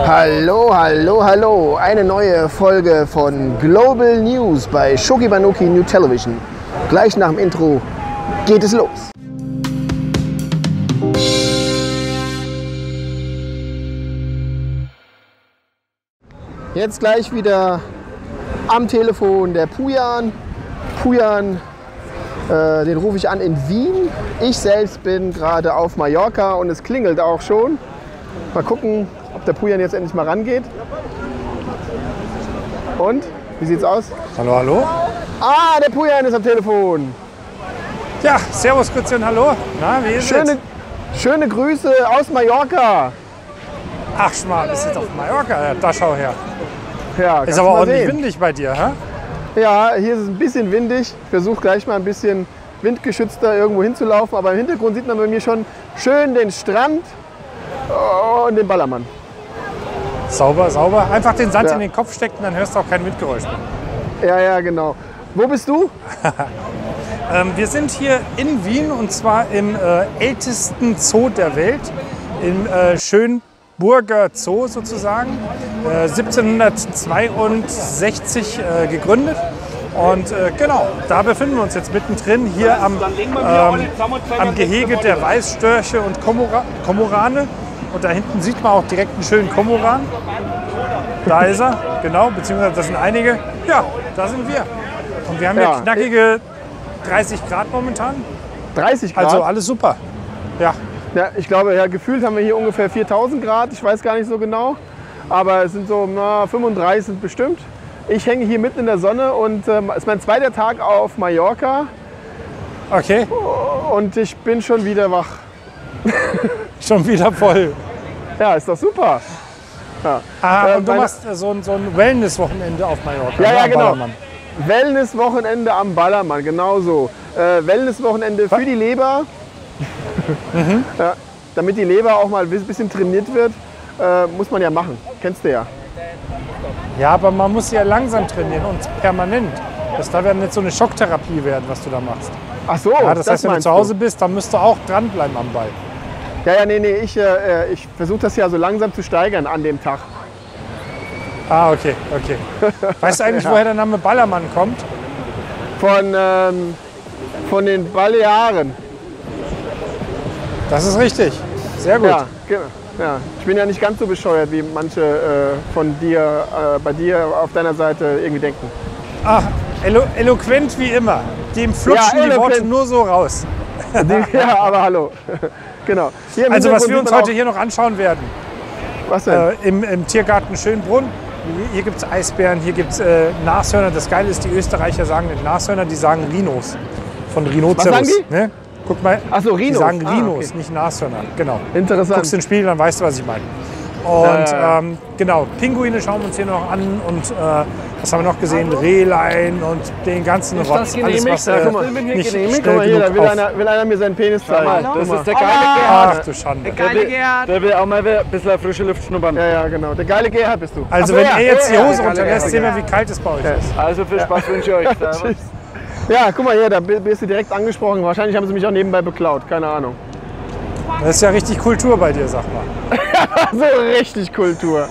Hallo, hallo, hallo. Eine neue Folge von Global News bei Shoki Banuki New Television. Gleich nach dem Intro geht es los. Jetzt gleich wieder am Telefon der Pujan. Pujan, den rufe ich an in Wien. Ich selbst bin gerade auf Mallorca und es klingelt auch schon. Mal gucken, ob der Pujan jetzt endlich mal rangeht. Und? Wie sieht's aus? Hallo, hallo. Ah, der Pujan ist am Telefon. Ja, servus, Christian, hallo. Na, wie ist es? Schöne Grüße aus Mallorca. Ach, Schmarrn, ist jetzt auf Mallorca. Ja, da schau her. Ja, Ist aber ordentlich windig bei dir, hä? Ja, hier ist es ein bisschen windig. Ich versuche gleich mal ein bisschen windgeschützter irgendwo hinzulaufen. Aber im Hintergrund sieht man bei mir schon schön den Strand und den Ballermann. Sauber, sauber. Einfach den Sand Ja. in den Kopf stecken, dann hörst du auch kein Windgeräusch mehr. Ja, ja, genau. Wo bist du? Wir sind hier in Wien und zwar im ältesten Zoo der Welt, im Schönburger Zoo sozusagen, 1762 gegründet. Und genau, da befinden wir uns jetzt mittendrin, hier am Gehege der Weißstörche und Kormorane. Und da hinten sieht man auch direkt einen schönen Kormoran. Da ist er, genau, beziehungsweise das sind einige. Ja, da sind wir. Und wir haben hier knackige 30 Grad momentan. 30 Grad? Also alles super. Ja. Ja, ich glaube, ja, gefühlt haben wir hier ungefähr 4000 Grad. Ich weiß gar nicht so genau. Aber es sind so 35 sind bestimmt. Ich hänge hier mitten in der Sonne und es ist mein zweiter Tag auf Mallorca. Okay. Und ich bin schon wieder wach. Schon wieder voll. Ja, ist doch super. Ja. Und du machst so ein Wellness-Wochenende auf Mallorca. Ja, ne, ja, am genau. Ballermann. Wellness-Wochenende am Ballermann, genau so. Wellness-Wochenende für die Leber. Ja, damit die Leber auch mal ein bisschen trainiert wird, muss man ja machen. Kennst du ja. Ja, aber man muss ja langsam trainieren und permanent. Das darf ja nicht so eine Schocktherapie werden, was du da machst. Ach so, Ja, das heißt, wenn du meinst zu Hause bist, dann musst du auch dranbleiben am Ball. Ja, nee, ich versuche das ja so langsam zu steigern an dem Tag. Ah, okay, okay. Weißt du eigentlich, woher der Name Ballermann kommt? Von den Balearen. Das ist richtig. Sehr gut. Ja, ja. Ich bin ja nicht ganz so bescheuert, wie manche von dir, bei dir auf deiner Seite irgendwie denken. Ach, eloquent wie immer. Dem flutschen die Worte nur so raus. Ja, aber hallo. Genau. Hier Also was wir uns heute hier noch anschauen werden. Was denn? Im Tiergarten Schönbrunn. Hier gibt es Eisbären, hier gibt es Nashörner. Das Geile ist, die Österreicher sagen nicht Nashörner, die sagen Rhinos. Von Rhinoceros. Was sagen die? Ne? Guck mal, Ach so, Rhinos. die sagen Rhinos, Okay. nicht Nashörner. Genau. Interessant. Guckst in den Spiegel, dann weißt du, was ich meine. Und genau, Pinguine schauen wir uns hier noch an und was haben wir noch gesehen? Rehlein und den ganzen Rotz. Alles, was Guck mal, nicht Guck mal hier, da will einer mir seinen Penis zeigen. Das ist der geile Ach Gerhard. du Schande. Geile Gerhard. Der will auch mal ein bisschen frische Luft schnuppern. Ja, genau. Der geile Gerhard bist du. Also Ach so, wenn ja, er jetzt die ja, Hose ja, runterlässt, ja, sehen wir, wie kalt es bei euch ist. Also viel Spaß wünsche ich euch. Servus. Ja, guck mal hier, da bist du direkt angesprochen. Wahrscheinlich haben sie mich auch nebenbei beklaut. Keine Ahnung. Das ist ja richtig Kultur bei dir, sag mal. So richtig Kultur.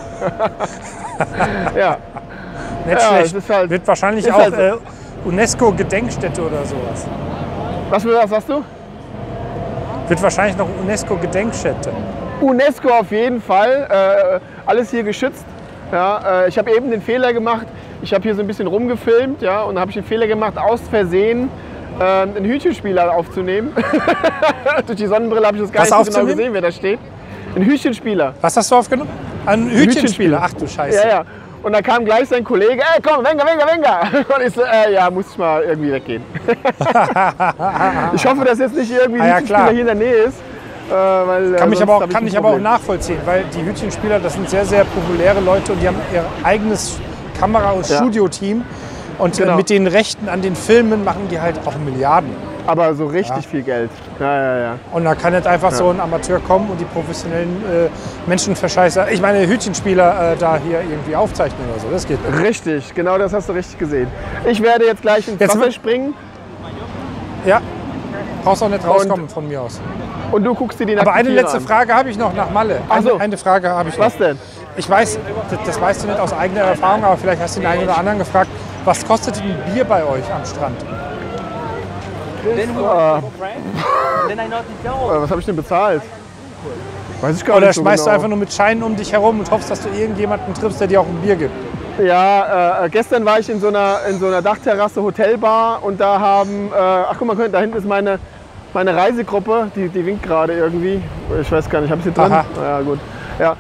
Ja. Nicht Ja, schlecht. es ist halt- Wird wahrscheinlich ist auch halt UNESCO-Gedenkstätte oder sowas. Was sagst du? Wird wahrscheinlich noch UNESCO-Gedenkstätte. UNESCO auf jeden Fall. Alles hier geschützt. Ja, ich habe eben den Fehler gemacht. Ich habe hier so ein bisschen rumgefilmt, ja, und da habe ich den Fehler gemacht, aus Versehen einen Hühnchenspieler aufzunehmen. Durch die Sonnenbrille habe ich das gar Was nicht so genau aufzunehmen? gesehen, wer da steht. Ein Hühnchenspieler. Was hast du aufgenommen? Ein Hühnchenspieler. Ach du Scheiße. Ja, ja. Und da kam gleich sein Kollege, ey komm, Venga. Und ich so, ja, muss ich mal irgendwie weggehen. Ich hoffe, dass jetzt nicht irgendwie ein ja, Hühnchenspieler klar. hier in der Nähe ist. Weil, Kann ich sonst aber hab auch ein Problem. nachvollziehen, weil die Hütchenspieler, das sind sehr, sehr populäre Leute und die haben ihr eigenes Kamera- und Ja. Studioteam. Und Genau. mit den Rechten an den Filmen machen die halt auch Milliarden. Aber so richtig viel Geld. Ja. Und da kann nicht einfach so ein Amateur kommen und die professionellen Menschenverscheißer, ich meine Hütchenspieler, da hier irgendwie aufzeichnen oder so. Das geht nicht. Richtig, genau das hast du richtig gesehen. Ich werde jetzt gleich ins Jetzt Wasser springen. Ja, brauchst auch nicht rauskommen von mir aus. Und du guckst dir die Aber nackten eine Tiere letzte an. Frage habe ich noch nach Malle. Ach so. Eine Frage habe ich noch. Was denn? Ich weiß, das weißt du nicht aus eigener Erfahrung, aber vielleicht hast du den einen oder anderen gefragt, was kostet ein Bier bei euch am Strand? Was habe ich denn bezahlt? Weiß ich gar Oder nicht so schmeißt du genau. einfach nur mit Scheinen um dich herum und hoffst, dass du irgendjemanden triffst, der dir auch ein Bier gibt? Ja, gestern war ich in so einer Dachterrasse Hotelbar und da haben, ach guck mal, da hinten ist meine Reisegruppe, die winkt gerade irgendwie. Ich weiß gar nicht, habe ich sie drin? Aha. Ja, gut. Ja,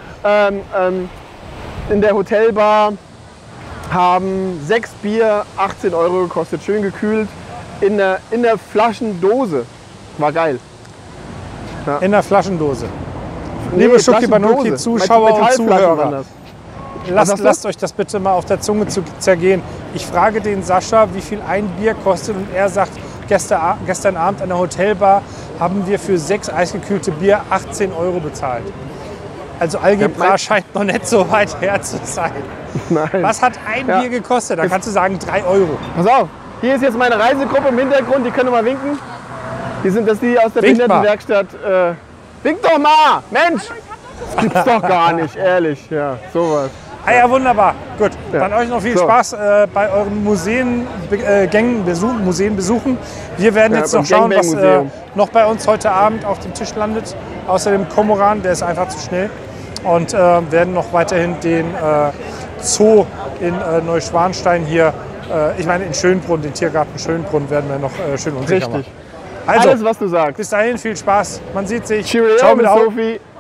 in der Hotelbar haben 6 Bier 18 € gekostet, schön gekühlt, in der Flaschendose. War geil. In der Flaschendose. Nee, Liebe Schucki Flaschendose. Banuki, Zuschauer und Metallflaschen waren Zuhörer, das. lasst euch das bitte mal auf der Zunge zergehen. Ich frage den Sascha, wie viel ein Bier kostet und er sagt, gestern Abend an der Hotelbar haben wir für 6 eisgekühlte Bier 18 € bezahlt. Also Algebra scheint noch nicht so weit her zu sein. Nein. Was hat ein Bier gekostet? Da kannst du sagen 3 €. Pass auf, hier ist jetzt meine Reisegruppe im Hintergrund, die können mal winken. Das ist die aus der Winkt mal. Behindertenwerkstatt. Wink doch mal, Mensch! Das gibt's doch gar nicht, ehrlich. Ja, sowas. Ah ja, wunderbar. Gut, Ja. dann euch noch viel So. Spaß bei euren Museen besuchen. Wir werden Ja, jetzt beim noch schauen, was Gangbang-Museum. noch bei uns heute Abend auf dem Tisch landet. Außer dem Kormoran, der ist einfach zu schnell. Und werden noch weiterhin den Zoo in Neuschwanstein hier, ich meine in Schönbrunn, den Tiergarten Schönbrunn, werden wir noch schön unsicher machen. Richtig. Also, Alles, was du sagst. bis dahin, viel Spaß. Man sieht sich. Cheerio, Ciao mit mit Au. Sophie.